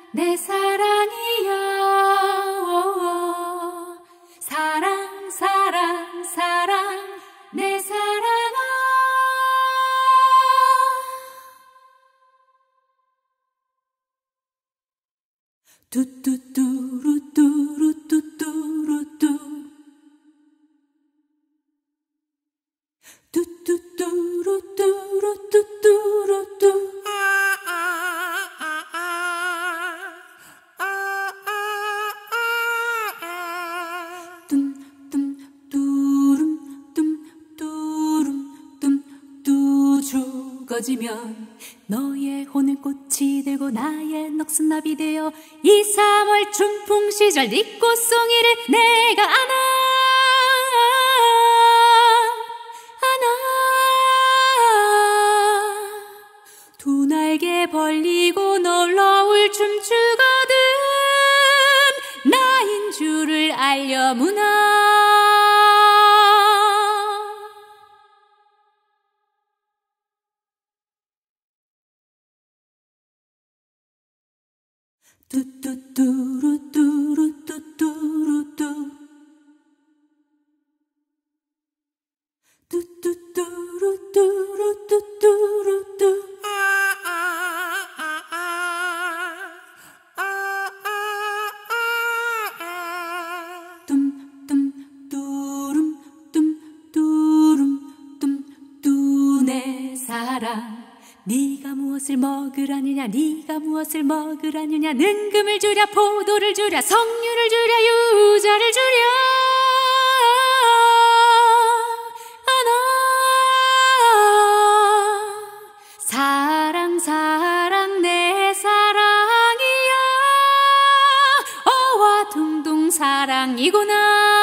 내 사랑이여. 사랑 사랑 사랑 내 사랑아. 뚜뚜뚜루뚜루뚜뚜루뚜 뚜뚜뚜루뚜루뚜뚜루뚜 죽어지면 너의 혼을 꽃이 되고 나의 넋은나비 되어 이 3월 춘풍 시절 네 꽃송이를 내가 안아. 두 날개 벌리고 놀러올 춤추거든 나인 줄을 알려무나. 뚜뚜뚜루뚜루뚜뚜루뚜 뚜뚜뚜루뚜루뚜뚜루뚜 뚱뚱뚜rum뚱뚜rum뚱뚜 내 사랑 네가 무엇을 먹으라느냐 네가 무엇을 먹으라느냐 능금을 주랴 포도를 주랴 석류를 주랴 유자를 주랴 안아. 사랑 사랑 내 사랑이야. 어와둥둥 사랑이구나.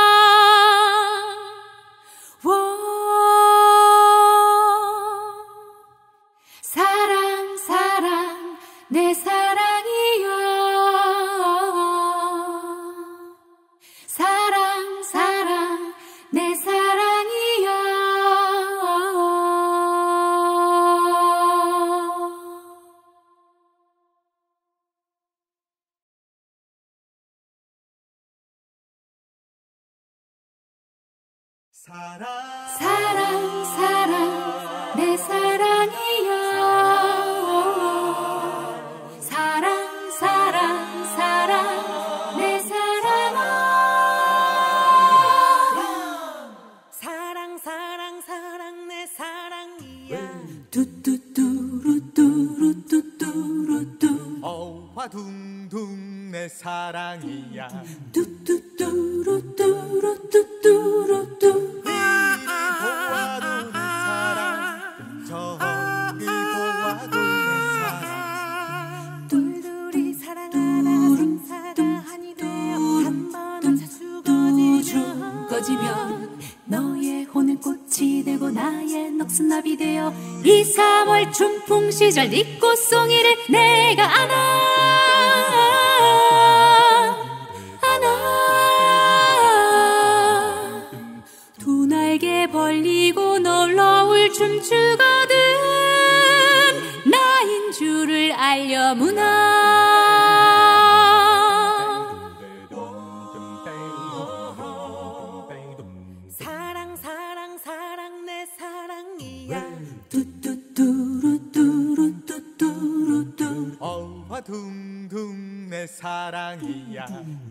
사랑 사랑 내 사랑이여. 사랑 사랑 내 사랑이여. 사랑 사랑 사랑 내 사랑이여. 사랑 사랑 사랑 내 사랑아. 사랑 사랑 사랑 내 사랑이야. 뚜뚜뚜루뚜루뚜뚜루뚜 어화둥둥 내 사랑이야. 뚜뚜뚜루뚜루뚜뚜루뚜 보아도 내 사랑 저기 보아도 내 사랑 둘둘이 사랑하나 생사가 한이 되어 한 번은 죽어지면 너의 혼은 꽃이 되고 나의 넋은나비 되어 이 3월 춘풍 시절 네 꽃송이를 내가 안아. 두 날개 벌리고 놀러올 춤추거든 나인 줄을 알려무나. 사랑 사랑 사랑 내 사랑이야. 뚜뚜뚜루뚜루뚜뚜루뚜 어화둥둥 내 사랑이야.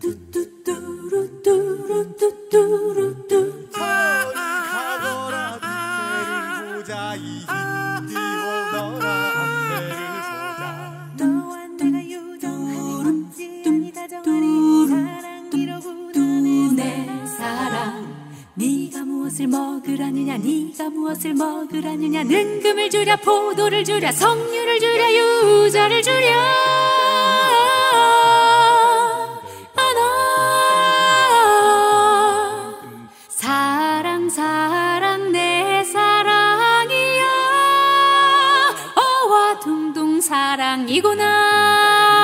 뚜뚜뚜루뚜루뚜뚜루뚜 저리 가거라 앞에를 보자 이 힘디고 너라 앞에를 보자. 너와 내가 유정하니 어찌하니 다정하니 사랑이로구나 내 사랑. 네가 무엇을 먹으라느냐 네가 무엇을 먹으라느냐 능금을 주랴 포도를 주랴 석류를 주랴 유자를 주랴 안아. 사랑 사랑 내 사랑이야. 어와둥둥 사랑이구나.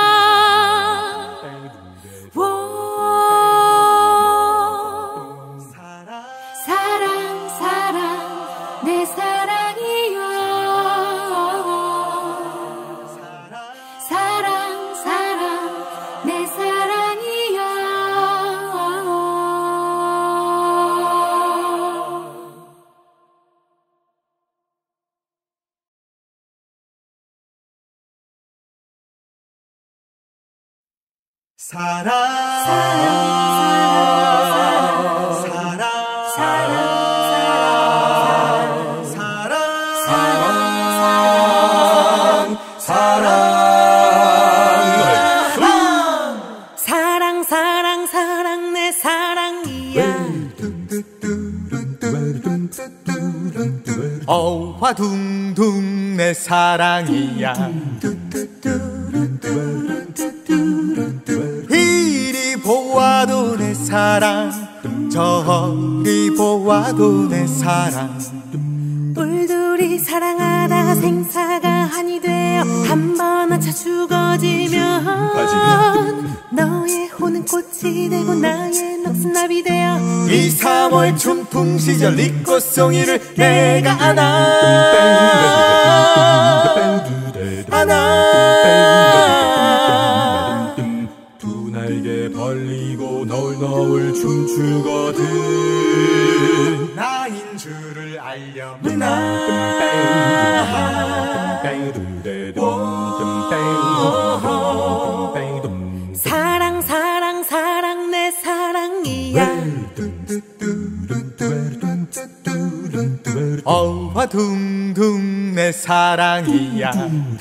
사랑 사랑 내 사랑이여. 사랑 사랑 사랑 내 사랑이야. 어화둥둥 내 사랑이야. 이리 보아도 내 사랑, 저리 보아도 내 사랑. 뿔둘이 사랑하다가 생사가 한이 되어 한 번 아차 죽어지면 너의 호는 꽃이 되고 나의 넋은 나비 되어 이 3월 춘풍 시절 네 꽃송이를 내가 안아. 두 날개 벌리고 너울너울 춤추거든. 나인 줄을 알려 사랑 내 사랑이야. 어화둥둥 내 사랑이야.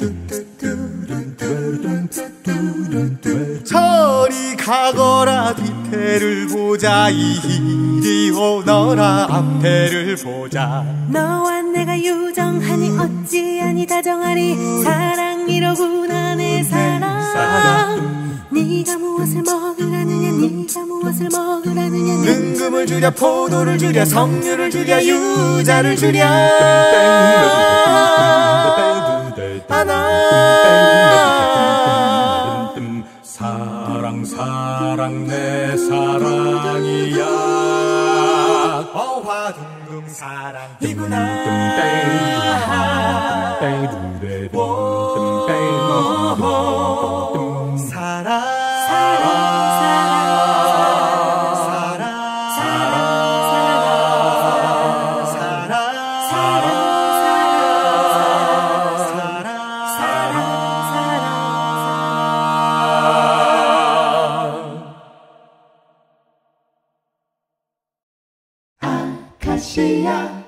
저리 가거라 뒤태를 보자, 이리 오너라 앞태를 보자. 너와 내가 유정하니 어찌하니 다정하리. 사랑이로구나 내 사랑. 네가 무엇을 먹으라느냐, 네가 무엇을 먹으라느냐. 능금을 주랴 포도를 주랴 석류를 주랴 유자를 주랴 안아. 사랑 내 사랑이야. 어화둥둥 사랑이구나. 아카시아